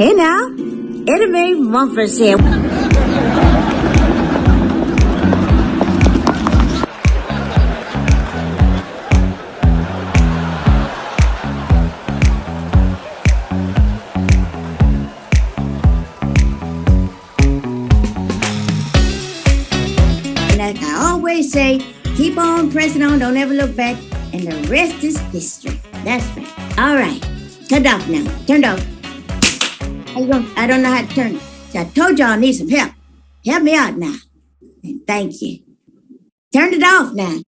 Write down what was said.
Hey now, Etta Mae Mumphries here. Like I always say, keep on pressing on, don't ever look back, and the rest is history. That's right. All right, turned off now. Turned off. I don't know how to turn it. So I told y'all I need some help. Help me out now. And thank you. Turned it off now.